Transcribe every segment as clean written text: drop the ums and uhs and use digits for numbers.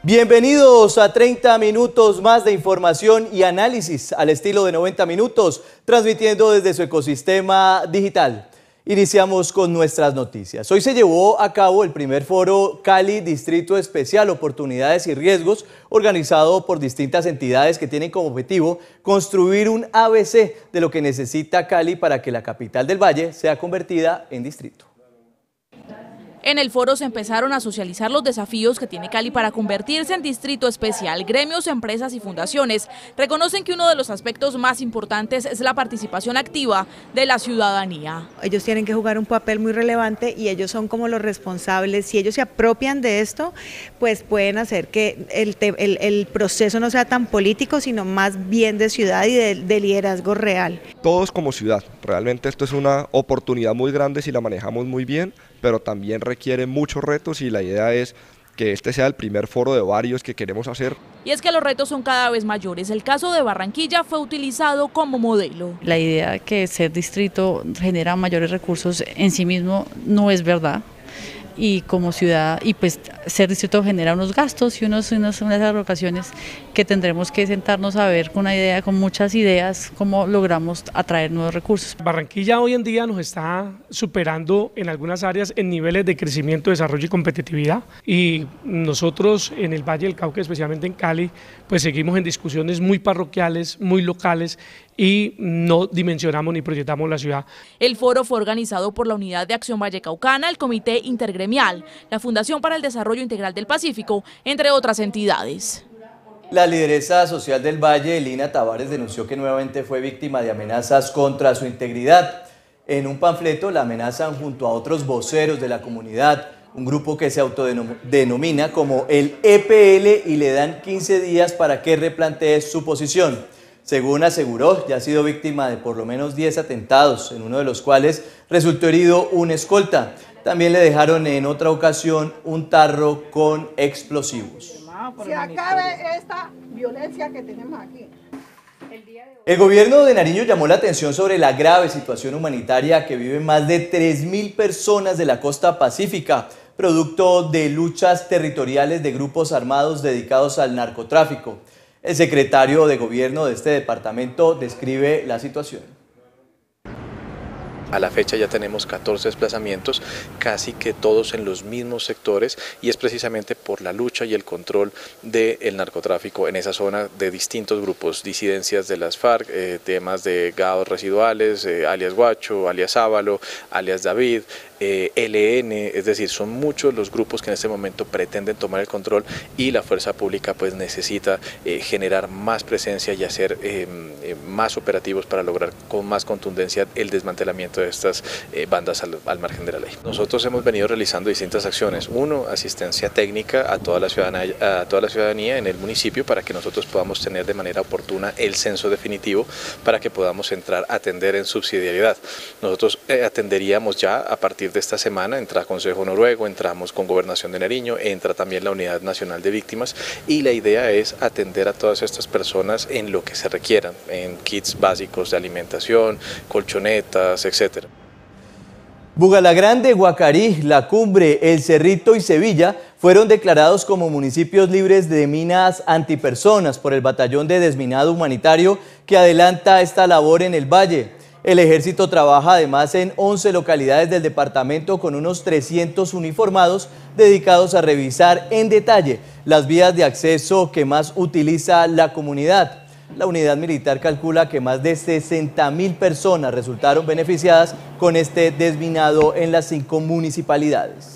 Bienvenidos a 30 minutos más de información y análisis al estilo de 90 minutos, transmitiendo desde su ecosistema digital. Iniciamos con nuestras noticias. Hoy se llevó a cabo el primer foro Cali Distrito Especial, Oportunidades y Riesgos, organizado por distintas entidades que tienen como objetivo construir un ABC de lo que necesita Cali para que la capital del Valle sea convertida en distrito. En el foro se empezaron a socializar los desafíos que tiene Cali para convertirse en distrito especial. Gremios, empresas y fundaciones reconocen que uno de los aspectos más importantes es la participación activa de la ciudadanía. Ellos tienen que jugar un papel muy relevante y ellos son como los responsables. Si ellos se apropian de esto, pues pueden hacer que el proceso no sea tan político, sino más bien de ciudad y de liderazgo real. Todos como ciudad, realmente esto es una oportunidad muy grande si la manejamos muy bien, pero también requiere muchos retos y la idea es que este sea el primer foro de varios que queremos hacer. Y es que los retos son cada vez mayores. El caso de Barranquilla fue utilizado como modelo. La idea que ser distrito genera mayores recursos en sí mismo no es verdad. Y como ciudad, y pues ser distrito genera unos gastos y unas alocaciones que tendremos que sentarnos a ver con muchas ideas, cómo logramos atraer nuevos recursos. Barranquilla hoy en día nos está superando en algunas áreas en niveles de crecimiento, desarrollo y competitividad, y nosotros en el Valle del Cauca, especialmente en Cali, pues seguimos en discusiones muy parroquiales, muy locales, y no dimensionamos ni proyectamos la ciudad. El foro fue organizado por la Unidad de Acción Vallecaucana, el Comité Intergremial, la Fundación para el Desarrollo Integral del Pacífico, entre otras entidades. La lideresa social del Valle, Lina Tavares, denunció que nuevamente fue víctima de amenazas contra su integridad. En un panfleto la amenazan junto a otros voceros de la comunidad, un grupo que se autodenomina como el EPL, y le dan 15 días para que replantee su posición. Según aseguró, ya ha sido víctima de por lo menos 10 atentados, en uno de los cuales resultó herido un escolta. También le dejaron en otra ocasión un tarro con explosivos. Se acabe esta violencia que tenemos aquí. El gobierno de Nariño llamó la atención sobre la grave situación humanitaria que viven más de 3.000 personas de la costa pacífica, producto de luchas territoriales de grupos armados dedicados al narcotráfico. El secretario de gobierno de este departamento describe la situación. A la fecha ya tenemos 14 desplazamientos, casi que todos en los mismos sectores, y es precisamente por la lucha y el control del narcotráfico en esa zona de distintos grupos, disidencias de las FARC, temas de gados residuales, alias Guacho, alias Ábalo, alias David, LN, es decir, son muchos los grupos que en este momento pretenden tomar el control, y la fuerza pública pues necesita generar más presencia y hacer más operativos para lograr con más contundencia el desmantelamiento de estas bandas al margen de la ley. Nosotros hemos venido realizando distintas acciones. Uno, asistencia técnica a toda la ciudadanía en el municipio para que nosotros podamos tener de manera oportuna el censo definitivo, para que podamos entrar a atender en subsidiariedad. Nosotros atenderíamos ya a partir de esta semana, entra Consejo Noruego, entramos con Gobernación de Nariño, entra también la Unidad Nacional de Víctimas, y la idea es atender a todas estas personas en lo que se requieran, en kits básicos de alimentación, colchonetas, etc. Bugalagrande, Guacarí, La Cumbre, El Cerrito y Sevilla fueron declarados como municipios libres de minas antipersonas por el Batallón de Desminado Humanitario, que adelanta esta labor en el Valle. El ejército trabaja además en 11 localidades del departamento con unos 300 uniformados dedicados a revisar en detalle las vías de acceso que más utiliza la comunidad. La unidad militar calcula que más de 60.000 personas resultaron beneficiadas con este desminado en las 5 municipalidades.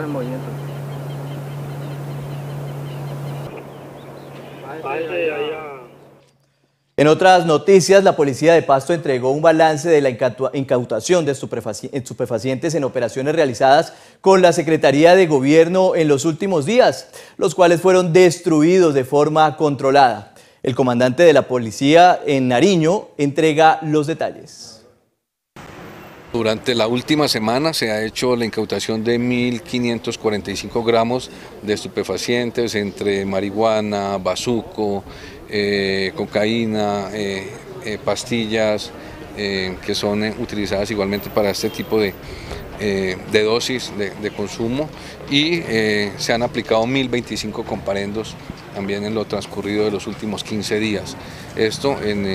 En otras noticias, la policía de Pasto entregó un balance de la incautación de estupefacientes en operaciones realizadas con la Secretaría de Gobierno en los últimos días, los cuales fueron destruidos de forma controlada. El comandante de la policía en Nariño entrega los detalles. Durante la última semana se ha hecho la incautación de 1.545 gramos de estupefacientes entre marihuana, bazuco, cocaína, pastillas, que son utilizadas igualmente para este tipo de dosis de consumo, y se han aplicado 1.025 comparendos también en lo transcurrido de los últimos 15 días. Esto en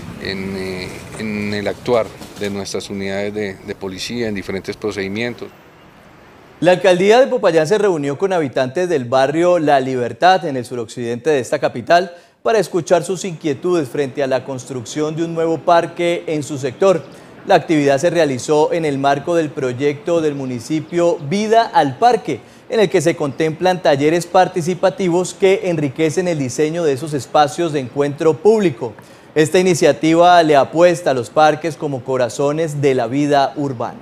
el actuar de nuestras unidades de policía en diferentes procedimientos. La alcaldía de Popayán se reunió con habitantes del barrio La Libertad en el suroccidente de esta capital para escuchar sus inquietudes frente a la construcción de un nuevo parque en su sector. La actividad se realizó en el marco del proyecto del municipio Vida al Parque, en el que se contemplan talleres participativos que enriquecen el diseño de esos espacios de encuentro público. Esta iniciativa le apuesta a los parques como corazones de la vida urbana.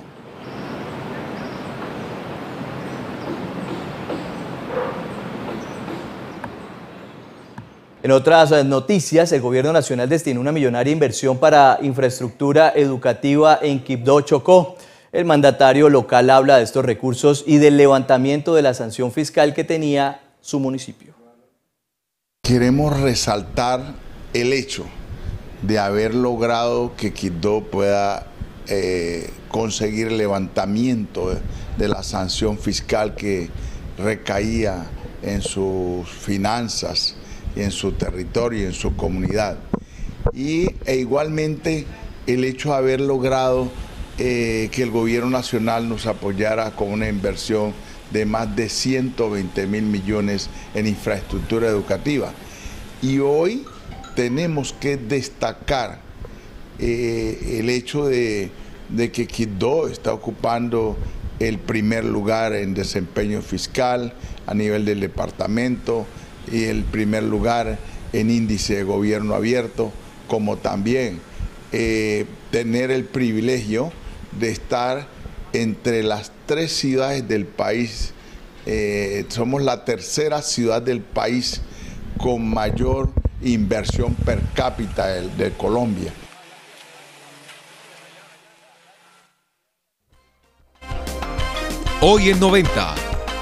En otras noticias, el Gobierno Nacional destinó una millonaria inversión para infraestructura educativa en Quibdó, Chocó. El mandatario local habla de estos recursos y del levantamiento de la sanción fiscal que tenía su municipio. Queremos resaltar el hecho de haber logrado que Quibdó pueda conseguir el levantamiento de la sanción fiscal que recaía en sus finanzas, en su territorio y en su comunidad. E igualmente el hecho de haber logrado que el gobierno nacional nos apoyara con una inversión de más de 120.000 millones en infraestructura educativa. Y hoy tenemos que destacar el hecho de que Quibdó está ocupando el primer lugar en desempeño fiscal a nivel del departamento, y el primer lugar en índice de gobierno abierto, como también tener el privilegio de estar entre las 3 ciudades del país. Somos la tercera ciudad del país con mayor inversión per cápita de Colombia. Hoy en 90.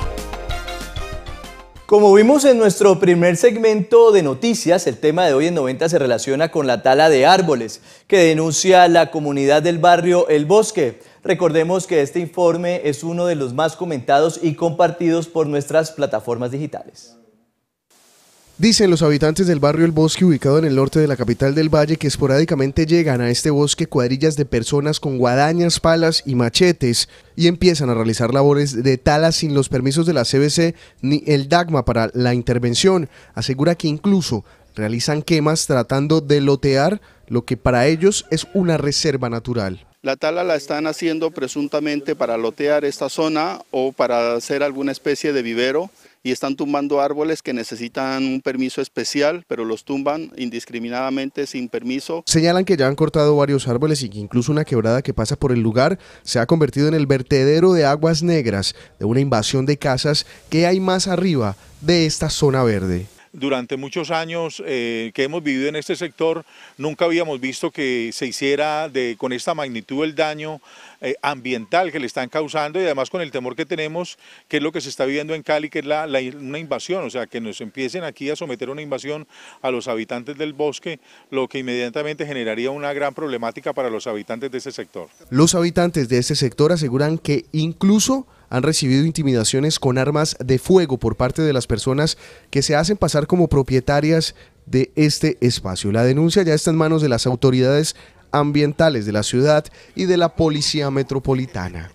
Como vimos en nuestro primer segmento de noticias, el tema de hoy en 90 se relaciona con la tala de árboles que denuncia la comunidad del barrio El Bosque. Recordemos que este informe es uno de los más comentados y compartidos por nuestras plataformas digitales. Dicen los habitantes del barrio El Bosque, ubicado en el norte de la capital del Valle, que esporádicamente llegan a este bosque cuadrillas de personas con guadañas, palas y machetes y empiezan a realizar labores de tala sin los permisos de la CBC ni el DAGMA para la intervención. Asegura que incluso realizan quemas tratando de lotear lo que para ellos es una reserva natural. La tala la están haciendo presuntamente para lotear esta zona o para hacer alguna especie de vivero, y están tumbando árboles que necesitan un permiso especial, pero los tumban indiscriminadamente sin permiso. Señalan que ya han cortado varios árboles y que incluso una quebrada que pasa por el lugar se ha convertido en el vertedero de aguas negras de una invasión de casas que hay más arriba de esta zona verde. Durante muchos años que hemos vivido en este sector, nunca habíamos visto que se hiciera con esta magnitud el daño ambiental que le están causando, y además con el temor que tenemos, que es lo que se está viviendo en Cali, que es una invasión, o sea, que nos empiecen aquí a someter una invasión a los habitantes del bosque, lo que inmediatamente generaría una gran problemática para los habitantes de ese sector. Los habitantes de este sector aseguran que incluso han recibido intimidaciones con armas de fuego por parte de las personas que se hacen pasar como propietarias de este espacio. La denuncia ya está en manos de las autoridades ambientales de la ciudad y de la Policía Metropolitana.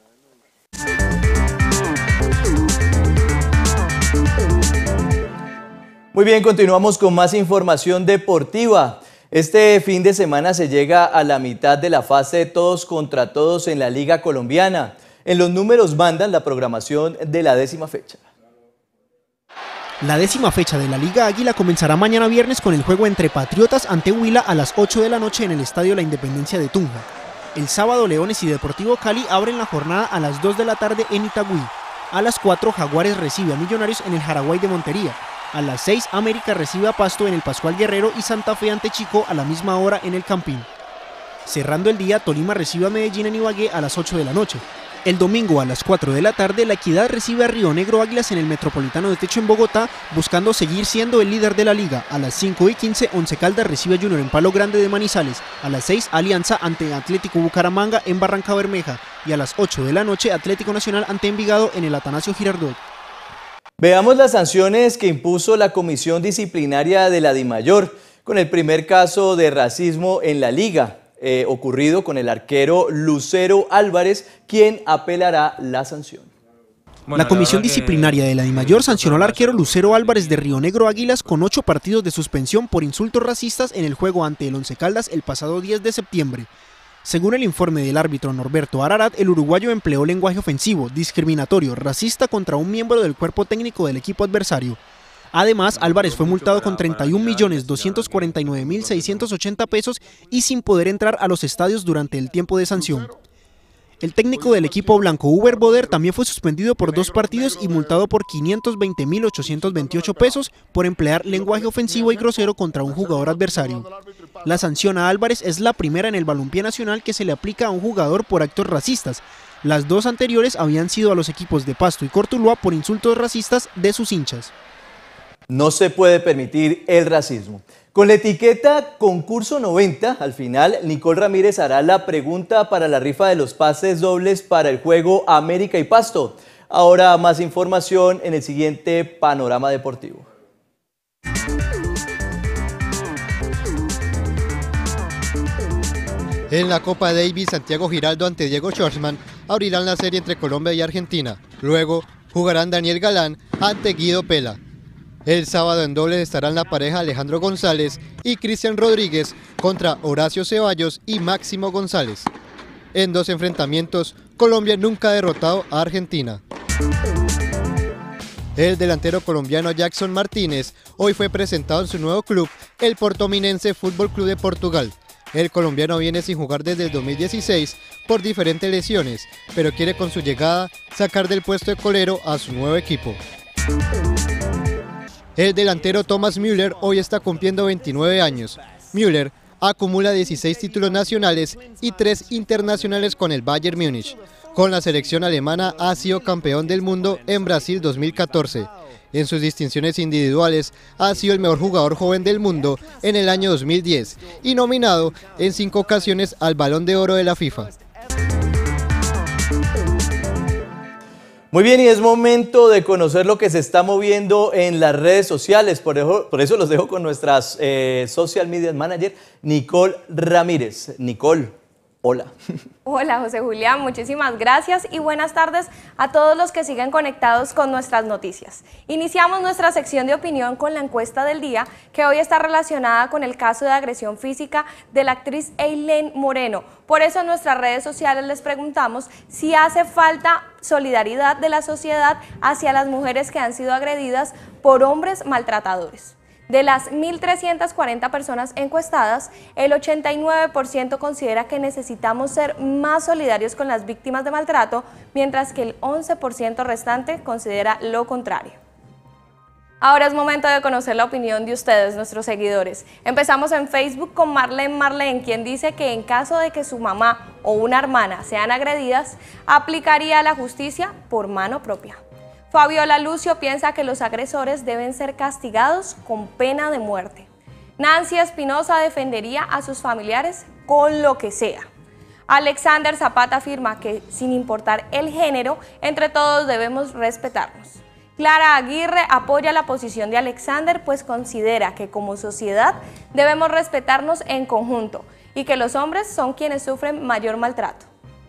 Muy bien, continuamos con más información deportiva. Este fin de semana se llega a la mitad de la fase de todos contra todos en la Liga Colombiana. En los números mandan la programación de la 10ª fecha. La 10ª fecha de la Liga Águila comenzará mañana viernes con el juego entre Patriotas ante Huila a las 8 de la noche en el Estadio La Independencia de Tunja. El sábado Leones y Deportivo Cali abren la jornada a las 2 de la tarde en Itagüí. A las 4 Jaguares recibe a Millonarios en el Jaraguay de Montería. A las 6 América recibe a Pasto en el Pascual Guerrero y Santa Fe ante Chico a la misma hora en el Campín. Cerrando el día, Tolima recibe a Medellín en Ibagué a las 8 de la noche. El domingo a las 4 de la tarde, La Equidad recibe a Río Negro Águilas en el Metropolitano de Techo en Bogotá, buscando seguir siendo el líder de la liga. A las 5:15, Once Caldas recibe a Junior en Palo Grande de Manizales. A las 6, Alianza ante Atlético Bucaramanga en Barranca Bermeja. Y a las 8 de la noche, Atlético Nacional ante Envigado en el Atanasio Girardot. Veamos las sanciones que impuso la Comisión Disciplinaria de la DIMAYOR con el primer caso de racismo en la liga. Ocurrido con el arquero Lucero Álvarez, quien apelará la sanción. La Comisión Disciplinaria de la DIMAYOR sancionó al arquero Lucero Álvarez de Río Negro Águilas con 8 partidos de suspensión por insultos racistas en el juego ante el Once Caldas el pasado 10 de septiembre. Según el informe del árbitro Norberto Ararat, el uruguayo empleó lenguaje ofensivo, discriminatorio, racista contra un miembro del cuerpo técnico del equipo adversario. Además, Álvarez fue multado con 31.249.680 pesos y sin poder entrar a los estadios durante el tiempo de sanción. El técnico del equipo blanco, Uber Boder, también fue suspendido por 2 partidos y multado por 520.828 pesos por emplear lenguaje ofensivo y grosero contra un jugador adversario. La sanción a Álvarez es la primera en el balompié nacional que se le aplica a un jugador por actos racistas. Las 2 anteriores habían sido a los equipos de Pasto y Cortuluá por insultos racistas de sus hinchas. No se puede permitir el racismo. Con la etiqueta Concurso 90, al final, Nicole Ramírez hará la pregunta para la rifa de los pases dobles para el juego América y Pasto. Ahora más información en el siguiente panorama deportivo. En la Copa Davis, Santiago Giraldo ante Diego Schwartzman abrirán la serie entre Colombia y Argentina. Luego jugarán Daniel Galán ante Guido Pela. El sábado en dobles estarán la pareja Alejandro González y Cristian Rodríguez contra Horacio Ceballos y Máximo González. En 2 enfrentamientos, Colombia nunca ha derrotado a Argentina. El delantero colombiano Jackson Martínez hoy fue presentado en su nuevo club, el Portominense Fútbol Club de Portugal. El colombiano viene sin jugar desde el 2016 por diferentes lesiones, pero quiere con su llegada sacar del puesto de colero a su nuevo equipo. El delantero Thomas Müller hoy está cumpliendo 29 años. Müller acumula 16 títulos nacionales y 3 internacionales con el Bayern Múnich. Con la selección alemana ha sido campeón del mundo en Brasil 2014. En sus distinciones individuales ha sido el mejor jugador joven del mundo en el año 2010 y nominado en 5 ocasiones al Balón de Oro de la FIFA. Muy bien, y es momento de conocer lo que se está moviendo en las redes sociales. Por eso los dejo con nuestra Social Media Manager, Nicole Ramírez. Nicole, hola. Hola José Julián, muchísimas gracias y buenas tardes a todos los que siguen conectados con nuestras noticias. Iniciamos nuestra sección de opinión con la encuesta del día, que hoy está relacionada con el caso de agresión física de la actriz Eileen Moreno. Por eso en nuestras redes sociales les preguntamos si hace falta solidaridad de la sociedad hacia las mujeres que han sido agredidas por hombres maltratadores. De las 1.340 personas encuestadas, el 89% considera que necesitamos ser más solidarios con las víctimas de maltrato, mientras que el 11% restante considera lo contrario. Ahora es momento de conocer la opinión de ustedes, nuestros seguidores. Empezamos en Facebook con Marlene, quien dice que en caso de que su mamá o una hermana sean agredidas, aplicaría la justicia por mano propia. Fabiola Lucio piensa que los agresores deben ser castigados con pena de muerte. Nancy Espinosa defendería a sus familiares con lo que sea. Alexander Zapata afirma que, sin importar el género, entre todos debemos respetarnos. Clara Aguirre apoya la posición de Alexander, pues considera que como sociedad debemos respetarnos en conjunto y que los hombres son quienes sufren mayor maltrato.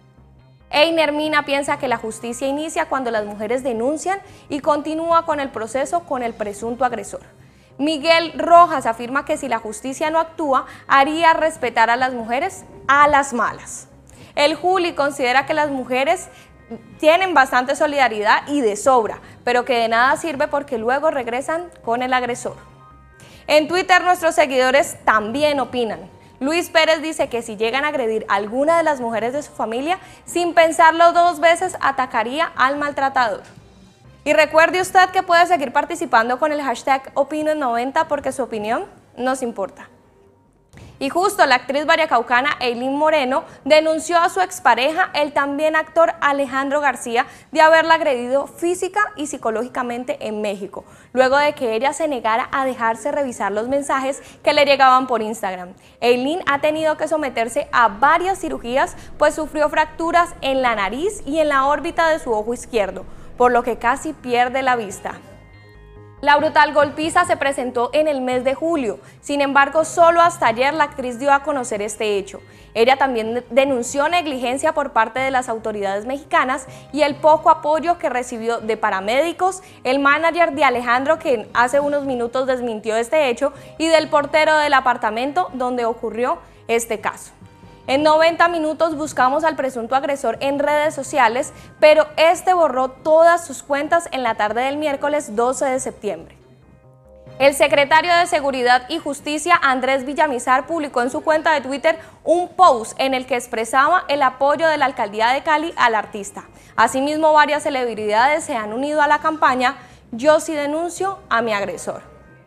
Einer Mina piensa que la justicia inicia cuando las mujeres denuncian y continúa con el proceso con el presunto agresor. Miguel Rojas afirma que si la justicia no actúa, haría respetar a las mujeres a las malas. El Juli considera que las mujeres tienen bastante solidaridad y de sobra, pero que de nada sirve porque luego regresan con el agresor. En Twitter nuestros seguidores también opinan. Luis Pérez dice que si llegan a agredir a alguna de las mujeres de su familia, sin pensarlo 2 veces atacaría al maltratador. Y recuerde usted que puede seguir participando con el hashtag Opinion90 porque su opinión nos importa. Y justo la actriz vallecaucana Eileen Moreno denunció a su expareja, el también actor Alejandro García, de haberla agredido física y psicológicamente en México, luego de que ella se negara a dejarse revisar los mensajes que le llegaban por Instagram. Eileen ha tenido que someterse a varias cirugías, pues sufrió fracturas en la nariz y en la órbita de su ojo izquierdo, por lo que casi pierde la vista. La brutal golpiza se presentó en el mes de julio, sin embargo, solo hasta ayer la actriz dio a conocer este hecho. Ella también denunció negligencia por parte de las autoridades mexicanas y el poco apoyo que recibió de paramédicos, el manager de Alejandro, que hace unos minutos desmintió este hecho, y del portero del apartamento donde ocurrió este caso. En 90 minutos buscamos al presunto agresor en redes sociales, pero este borró todas sus cuentas en la tarde del miércoles 12 de septiembre. El secretario de Seguridad y Justicia, Andrés Villamizar, publicó en su cuenta de Twitter un post en el que expresaba el apoyo de la alcaldía de Cali al artista. Asimismo, varias celebridades se han unido a la campaña Yo sí denuncio a mi agresor.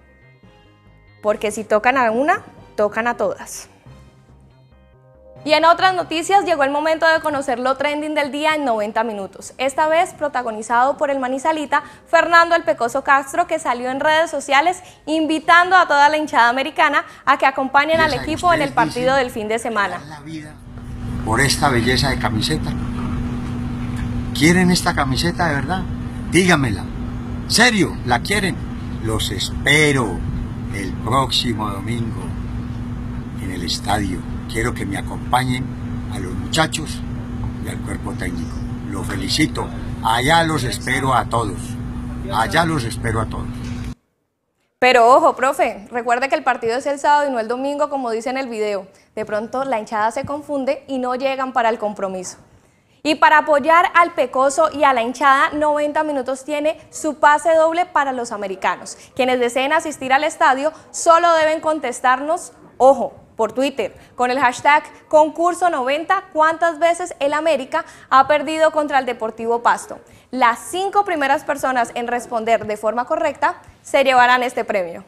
Porque si tocan a una, tocan a todas. Y en otras noticias llegó el momento de conocer lo trending del día en 90 minutos, esta vez protagonizado por el manizalita Fernando El Pecoso Castro, que salió en redes sociales invitando a toda la hinchada americana a que acompañen al equipo en el partido del fin de semana. Por esta belleza de camiseta. ¿Quieren esta camiseta de verdad? Dígamela. ¿Serio? ¿La quieren? Los espero el próximo domingo en el estadio. Quiero que me acompañen a los muchachos y al cuerpo técnico. Los felicito. Allá los espero a todos. Allá los espero a todos. Pero ojo, profe, recuerde que el partido es el sábado y no el domingo, como dice en el video. De pronto la hinchada se confunde y no llegan para el compromiso. Y para apoyar al Pecoso y a la hinchada, 90 minutos tiene su pase doble para los americanos. Quienes deseen asistir al estadio solo deben contestarnos, ojo, por Twitter, con el hashtag concurso90, cuántas veces el América ha perdido contra el Deportivo Pasto. Las 5 primeras personas en responder de forma correcta se llevarán este premio.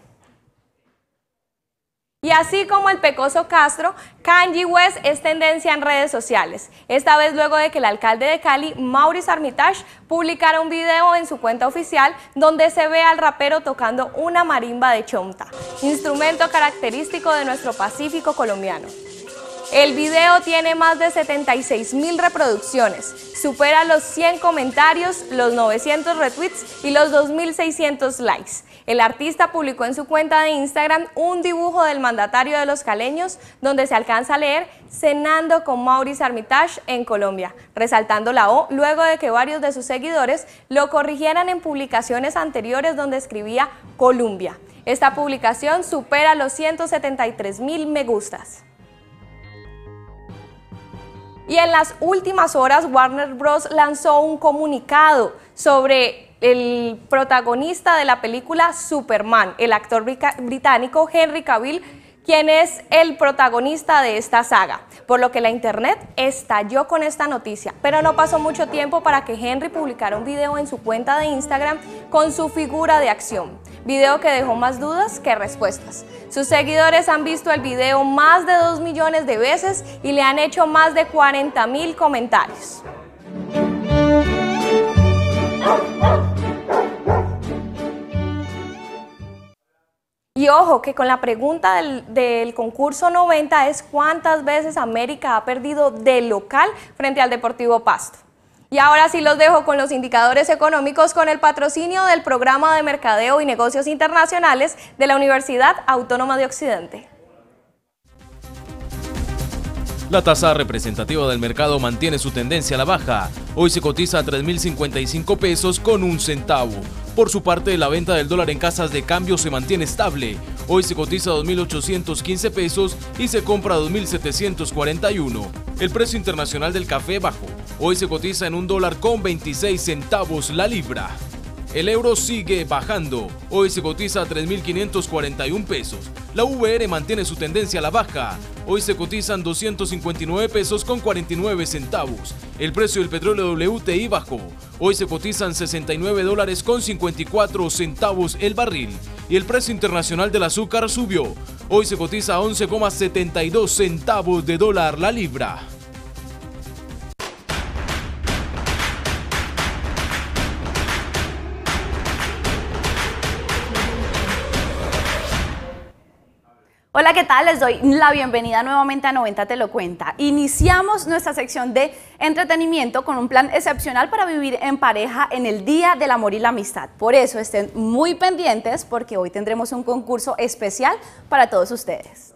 Y así como el Pecoso Castro, Kanye West es tendencia en redes sociales. Esta vez luego de que el alcalde de Cali, Maurice Armitage, publicara un video en su cuenta oficial donde se ve al rapero tocando una marimba de chonta, instrumento característico de nuestro Pacífico colombiano. El video tiene más de 76.000 reproducciones, supera los 100 comentarios, los 900 retweets y los 2.600 likes. El artista publicó en su cuenta de Instagram un dibujo del mandatario de los caleños donde se alcanza a leer "Cenando con Maurice Armitage en Colombia", resaltando la O luego de que varios de sus seguidores lo corrigieran en publicaciones anteriores donde escribía Colombia. Esta publicación supera los 173.000 me gustas. Y en las últimas horas, Warner Bros. Lanzó un comunicado sobre el protagonista de la película Superman, el actor británico Henry Cavill, quien es el protagonista de esta saga, por lo que la internet estalló con esta noticia. Pero no pasó mucho tiempo para que Henry publicara un video en su cuenta de Instagram con su figura de acción, video que dejó más dudas que respuestas. Sus seguidores han visto el video más de 2 millones de veces y le han hecho más de 40.000 comentarios. Y ojo, que con la pregunta del concurso 90 es cuántas veces América ha perdido de local frente al Deportivo Pasto. Y ahora sí los dejo con los indicadores económicos con el patrocinio del Programa de Mercadeo y Negocios Internacionales de la Universidad Autónoma de Occidente. La tasa representativa del mercado mantiene su tendencia a la baja. Hoy se cotiza a 3.055 pesos con 1 centavo. Por su parte, la venta del dólar en casas de cambio se mantiene estable. Hoy se cotiza a 2.815 pesos y se compra a 2.741. El precio internacional del café bajó. Hoy se cotiza en $1.26 la libra. El euro sigue bajando. Hoy se cotiza a 3.541 pesos. La VR mantiene su tendencia a la baja. Hoy se cotizan 259 pesos con 49 centavos. El precio del petróleo WTI bajó. Hoy se cotizan $69 con 54 centavos el barril. Y el precio internacional del azúcar subió. Hoy se cotiza a 11,72 centavos de dólar la libra. Hola, ¿qué tal? Les doy la bienvenida nuevamente a 90 Te lo cuenta. Iniciamos nuestra sección de entretenimiento con un plan excepcional para vivir en pareja en el Día del Amor y la Amistad. Por eso estén muy pendientes porque hoy tendremos un concurso especial para todos ustedes.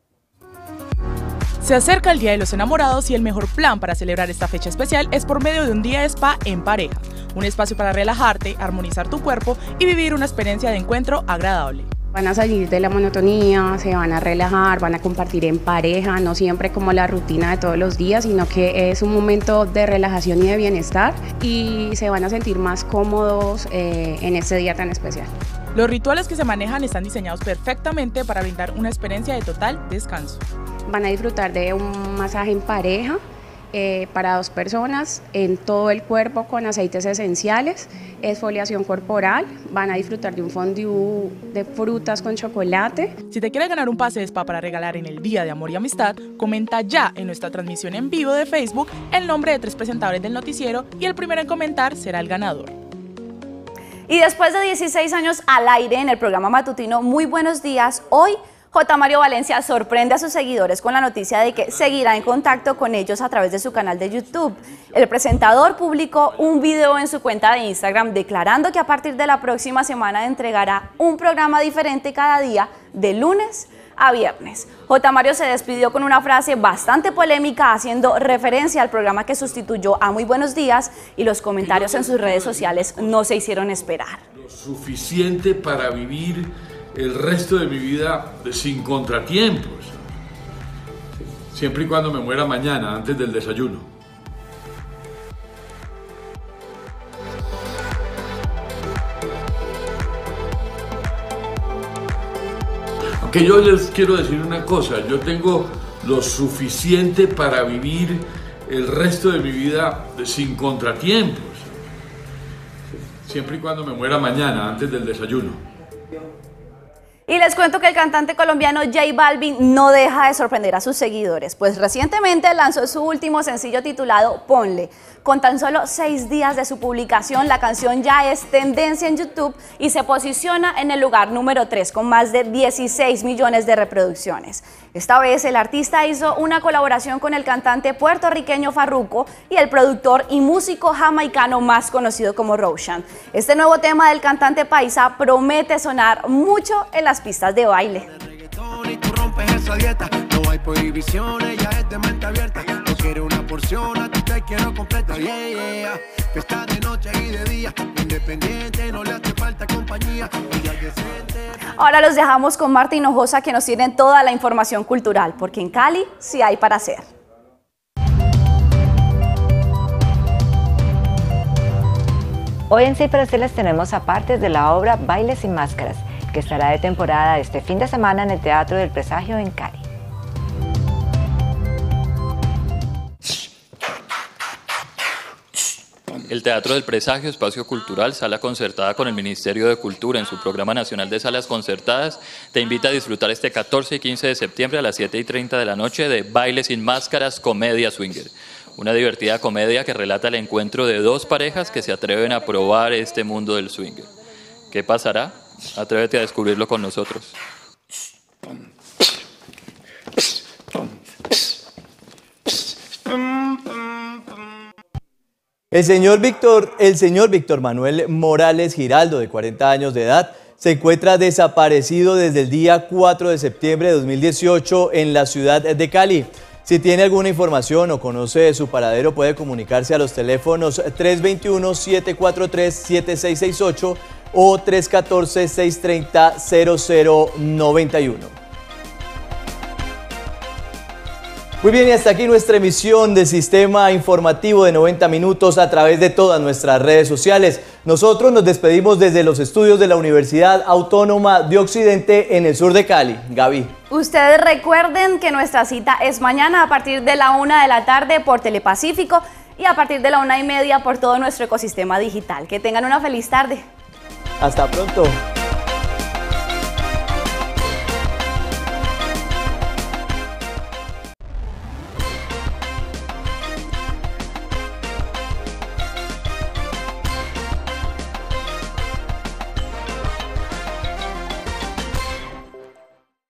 Se acerca el Día de los Enamorados y el mejor plan para celebrar esta fecha especial es por medio de un día de spa en pareja. Un espacio para relajarte, armonizar tu cuerpo y vivir una experiencia de encuentro agradable. Van a salir de la monotonía, se van a relajar, van a compartir en pareja, no siempre como la rutina de todos los días, sino que es un momento de relajación y de bienestar y se van a sentir más cómodos en este día tan especial. Los rituales que se manejan están diseñados perfectamente para brindar una experiencia de total descanso. Van a disfrutar de un masaje en pareja para 2 personas en todo el cuerpo con aceites esenciales, exfoliación corporal, van a disfrutar de un fondue de frutas con chocolate. Si te quieres ganar un pase de spa para regalar en el Día de Amor y Amistad, comenta ya en nuestra transmisión en vivo de Facebook el nombre de 3 presentadores del noticiero y el primero en comentar será el ganador. Y después de 16 años al aire en el programa matutino Muy Buenos Días, hoy J. Mario Valencia sorprende a sus seguidores con la noticia de que seguirá en contacto con ellos a través de su canal de YouTube. El presentador publicó un video en su cuenta de Instagram declarando que a partir de la próxima semana entregará un programa diferente cada día de lunes a viernes. J. Mario se despidió con una frase bastante polémica haciendo referencia al programa que sustituyó a Muy Buenos Días y los comentarios en sus redes sociales no se hicieron esperar. Lo suficiente para vivir el resto de mi vida sin contratiempos, siempre y cuando me muera mañana antes del desayuno. Aunque yo les quiero decir una cosa, yo tengo lo suficiente para vivir el resto de mi vida sin contratiempos, siempre y cuando me muera mañana antes del desayuno. Y les cuento que el cantante colombiano J Balvin no deja de sorprender a sus seguidores, pues recientemente lanzó su último sencillo titulado Ponle. Con tan solo 6 días de su publicación, la canción ya es tendencia en YouTube y se posiciona en el lugar número 3 con más de 16 millones de reproducciones. Esta vez el artista hizo una colaboración con el cantante puertorriqueño Farruko y el productor y músico jamaicano más conocido como Roshan. Este nuevo tema del cantante paisa promete sonar mucho en las pistas de baile. No hay prohibiciones, ya es de mente abierta. No quiero una porción, a ti te quiero completa. Yeah, yeah. Fiesta de noche y de día, independiente, no le hace falta compañía. Ahora los dejamos con Marta Hinojosa, que nos tienen toda la información cultural, porque en Cali sí hay para hacer. Hoy en Sí para Sí les tenemos a partes de la obra Bailes sin Máscaras, que estará de temporada este fin de semana en el Teatro del Presagio en Cali. El Teatro del Presagio, espacio cultural, sala concertada con el Ministerio de Cultura en su Programa Nacional de Salas Concertadas, te invita a disfrutar este 14 y 15 de septiembre a las 7:30 de la noche de Bailes sin Máscaras, comedia swinger. Una divertida comedia que relata el encuentro de 2 parejas que se atreven a probar este mundo del swinger. ¿Qué pasará? Atrévete a descubrirlo con nosotros. El señor Víctor Manuel Morales Giraldo, de 40 años de edad, se encuentra desaparecido desde el día 4 de septiembre de 2018 en la ciudad de Cali. Si tiene alguna información o conoce su paradero, puede comunicarse a los teléfonos 321-743-7668 o 314-630-0091. Muy bien, y hasta aquí nuestra emisión del Sistema Informativo de 90 Minutos a través de todas nuestras redes sociales. Nosotros nos despedimos desde los estudios de la Universidad Autónoma de Occidente en el sur de Cali. Gaby. Ustedes recuerden que nuestra cita es mañana a partir de la 1 de la tarde por Telepacífico y a partir de la 1:30 por todo nuestro ecosistema digital. Que tengan una feliz tarde. Hasta pronto.